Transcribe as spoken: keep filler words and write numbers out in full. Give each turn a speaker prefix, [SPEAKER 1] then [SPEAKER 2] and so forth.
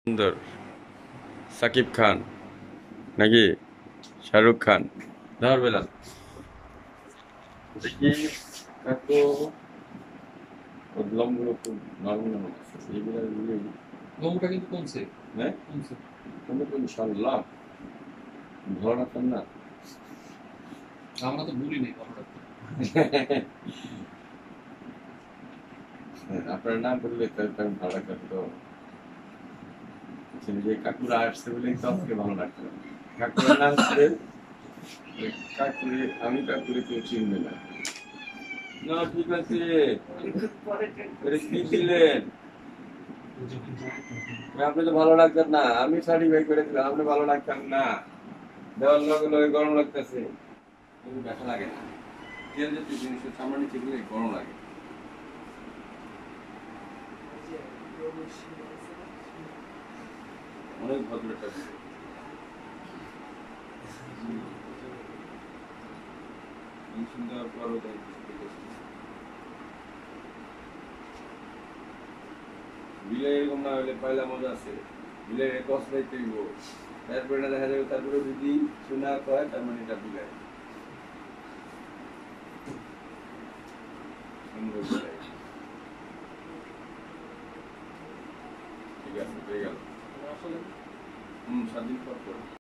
[SPEAKER 1] সুন্দর সাকিব খান নাকি শাহরুখ খান ধর বেলা দেখি কাকু বদলমগুলো খুব নরম নরম আছে এইগুলো
[SPEAKER 2] লোমটা কিন্তু কমছে।
[SPEAKER 1] হ্যাঁ
[SPEAKER 2] কমছে।
[SPEAKER 1] তুমি তো ইনশাল্লাহ ভালো রাখতেন না
[SPEAKER 2] আমরা তো ভুলি নেই ভালো রাখতে।
[SPEAKER 1] আপনার নাম বললে তাহলে ভালো রাখতেন তো যে কাকুরা আসছে বলেই তো আজকে ভালো রাখতেন কাকুরের নাম করে কাকুরে আমি কাকুরে কেউ চিনবে না না ঠিক আছে কি ছিলেন আপনি তো ভালো লাগতেন না আমি সার্টিফাই করে দিলাম আপনি ভালো লাগতেন না দেওয়ার লগে লগে গরম লাগতেছে কিন্তু ব্যথা লাগে না তেল জাতীয় জিনিসের চামড়া নিচে গেলে গরম লাগে অনেক ভদ্র একটা সুন্দর পরও বিলে এরকম না হলে পয়লা মজা আছে বিলে কস পাইতে হইব তারপরে দেখা যাবে তারপরে যদি শোনা কয় তার মানে এটা বিলাই সুন্দর বিলাই ঠিক আছে পেয়ে গেল হম সাত দিন পর পর